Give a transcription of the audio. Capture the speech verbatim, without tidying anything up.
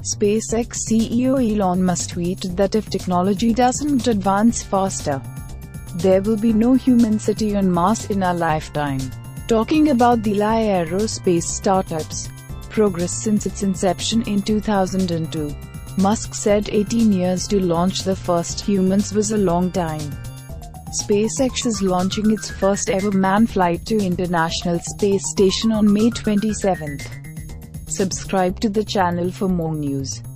SpaceX C E O Elon Musk tweeted that if technology doesn't advance faster, there will be no human city on Mars in our lifetime. Talking about the aerospace startup's progress since its inception in two thousand two, Musk said eighteen years to launch the first humans was a long time. SpaceX is launching its first ever manned flight to International Space Station on May twenty-seventh. Subscribe to the channel for more news.